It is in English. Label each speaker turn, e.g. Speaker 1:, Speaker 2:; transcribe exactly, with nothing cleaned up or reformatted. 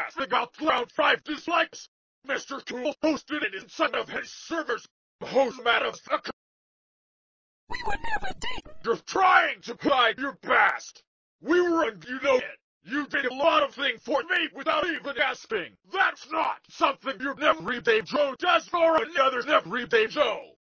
Speaker 1: asking about around five dislikes. Mister Cool posted it inside of his servers. Host motherfucker.
Speaker 2: We would never date.
Speaker 1: You're trying to hide your past. We were and you know it. You did a lot of things for me without even asking. That's not something your everyday Joe does for another everyday Joe.